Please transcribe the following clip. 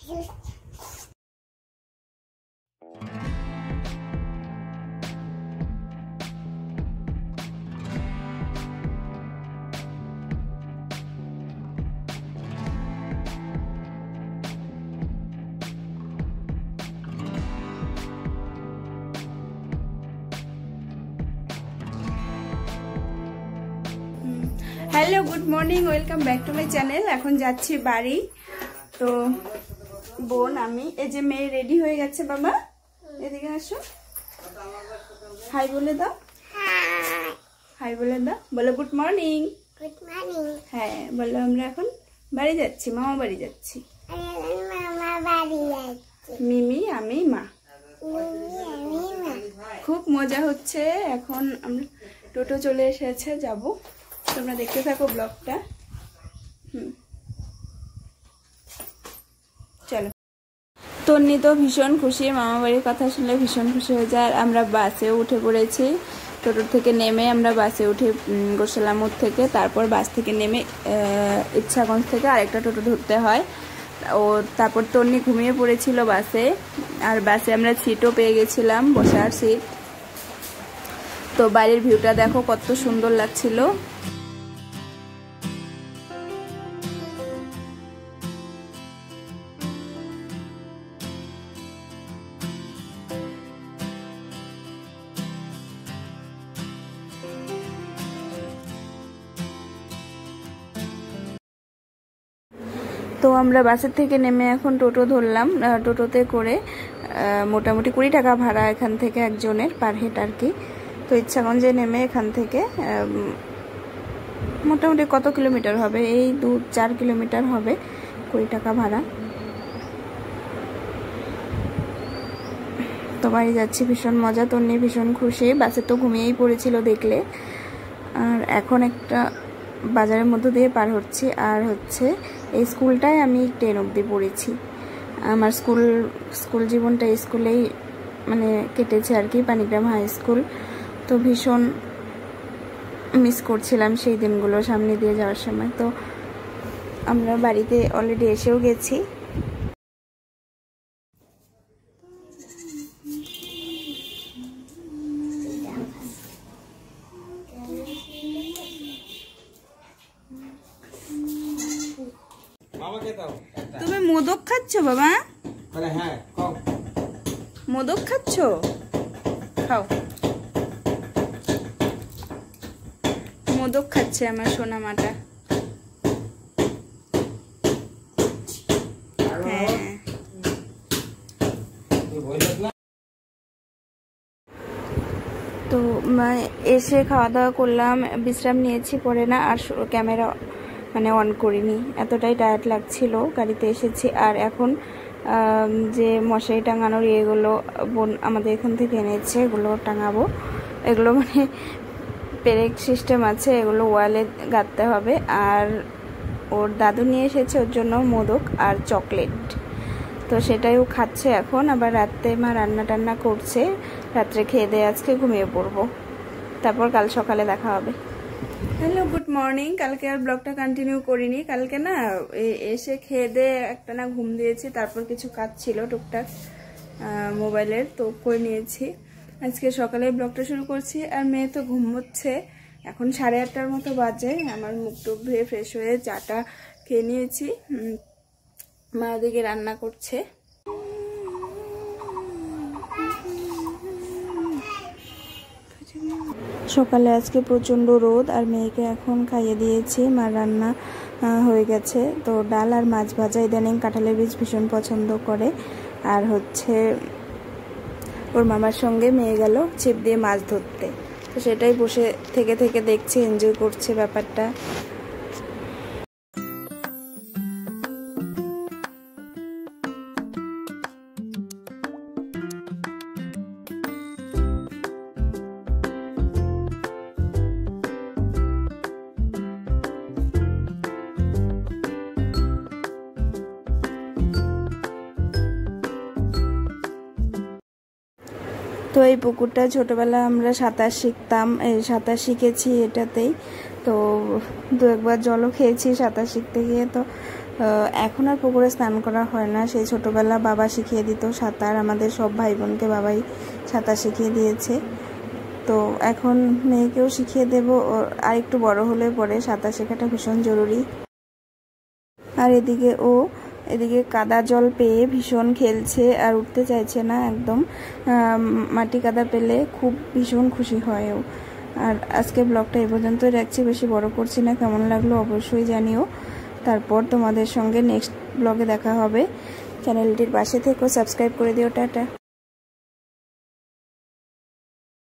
Hello good morning welcome back to my channel. এখন যাচ্ছি বাড়ি। তো বোন আমি এই যে মেয়ে রেডি হয়ে গেছে। বাবা এদিকে আসো, হাই বলে দাও। হাই বলে দাও, বলো গুড মর্নিং। Good morning. হ্যাঁ বলো, আমরা এখন বাড়ি যাচ্ছি, মামা বাড়ি যাচ্ছি। মামা বাড়ি যাচ্ছি। মিমি আমি মা। মিমি খুব মজা হচ্ছে। এখন আমরা টোটো চলে এসেছে, যাব। তোমরা দেখতে থাকো ব্লগটা। চলো। তন্নি তো ভীষণ খুশি, মামা বাড়ির কথা শুনলে ভীষণ খুশি হয়ে যায়। আর আমরা বাসে উঠে পড়েছি। টোটোর থেকে নেমে আমরা বাসে উঠে গোসালামুড় থেকে, তারপর বাস থেকে নেমে ইচ্ছাগঞ্জ থেকে আরেকটা টোটো ধরতে হয়। ও তারপর তন্নি ঘুমিয়ে পড়েছিল বাসে। আর বাসে আমরা সিটও পেয়ে গেছিলাম, বসার সিট। তো বাইরের ভিউটা দেখো কত সুন্দর লাগছিল। তো আমরা বাসের থেকে নেমে এখন টোটো ধরলাম। টোটোতে করে মোটামুটি 20 টাকা ভাড়া এখান থেকে একজনের পার হেড আর কি। তো ইচ্ছাগঞ্জে নেমে এখান থেকে মোটামুটি কত কিলোমিটার হবে, এই 2-4 কিলোমিটার হবে, 20 টাকা ভাড়া। তো বাড়ি যাচ্ছি, ভীষণ মজা। তন্নি ভীষণ খুশি, বাসে তো ঘুমিয়েই পড়েছিল দেখলে। আর এখন একটা বাজারের মধ্য দিয়ে পার হচ্ছি। আর হচ্ছে এই স্কুলটায় আমি 10 অবধি পড়েছি। আমার স্কুল জীবনটা এই স্কুলেই মানে কেটেছে আর কি, পানিগ্রাম হাই স্কুল। তো ভীষণ মিস করছিলাম সেই দিনগুলো সামনে দিয়ে যাওয়ার সময়। তো আমরা বাড়িতে অলরেডি এসেও গেছি। তুমি মোদক খাচ্ছ বাবা? হ্যাঁ খাও। মোদক খাচ্ছ? খাও। মোদক খাচ্ছে আমার সোনা মাটা। হ্যাঁ। তো এসে খাওয়া দাওয়া করলাম, বিশ্রাম নিয়েছি, পরে না আর ক্যামেরা মানে অন করিনি, এতটাই টায়ার্ড লাগছিল। গাড়িতে এসেছি। আর এখন যে মশারি টাঙানোর এগুলো বোন আমাদের এখান থেকে এনেছে, এগুলো টাঙাবো। এগুলো মানে পেরেক সিস্টেম আছে, এগুলো ওয়ালে গাঁথতে হবে। আর ওর দাদু নিয়ে এসেছে ওর জন্য মোদক আর চকলেট। তো সেটাই ও খাচ্ছে এখন। আবার রাত্রে মা রান্না টান্না করছে, রাত্রে খেয়ে দিয়ে আজকে ঘুমিয়ে পড়বো, তারপর কাল সকালে দেখা হবে। Hello good morning. কালকে আর ব্লগটা কন্টিনিউ করিনি। কালকে না এসে খেয়ে দিয়ে একটা না ঘুম দিয়েছি, তারপর কিছু কাজ ছিল টুকটাক মোবাইলের, তো করে নিয়েছি। আজকে সকালে ব্লগটা শুরু করছি। আর মেয়ে তো ঘুমোচ্ছে, এখন 8:30টার মতো বাজে। আমার মুখ টুক ধুয়ে ফ্রেশ হয়ে চাটা খেয়ে নিয়েছি। মা ওদিকে রান্না করছে। সকালে আজকে প্রচণ্ড রোদ, আর মেয়েকে এখন খাইয়ে দিয়েছি। মা রান্না হয়ে গেছে। তো ডাল আর মাছ ভাজা, ইদানিং কাঁঠালের বীজ ভীষণ পছন্দ করে। আর হচ্ছে ওর মামার সঙ্গে মেয়ে গেল ছিপ দিয়ে মাছ ধরতে, তো সেটাই বসে থেকে থেকে দেখছে, এনজয় করছে ব্যাপারটা। তো এই পুকুরটা ছোটবেলায় আমরা সাঁতার শিখতাম, সাঁতার শিখেছি এটাতেই। তো 2-1 বার জলও খেয়েছি সাঁতার শিখতে গিয়ে। তো এখন আর পুকুরে স্নান করা হয় না, সেই ছোটোবেলা বাবা শিখিয়ে দিত সাঁতার, আমাদের সব ভাই বোনকে বাবাই সাঁতার শিখিয়ে দিয়েছে। তো এখন মেয়েকেও শিখিয়ে দেব, আর একটু বড় হলে পরে সাঁতার শেখাটা ভীষণ জরুরি। আর এদিকে কাদা জল পেয়ে ভীষণ খেলছে আর উঠতে চাইছে না একদম, মাটি কাদা পেলে খুব ভীষণ খুশি হয় ও। আর আজকে ব্লগটা এই পর্যন্তই রাখছি, বেশি বড় করছি না। কেমন লাগলো অবশ্যই জানিও। তারপর তোমাদের সঙ্গে নেক্সট ব্লগে দেখা হবে। চ্যানেলটির পাশে থেকো, সাবস্ক্রাইব করে দিও। টাটা।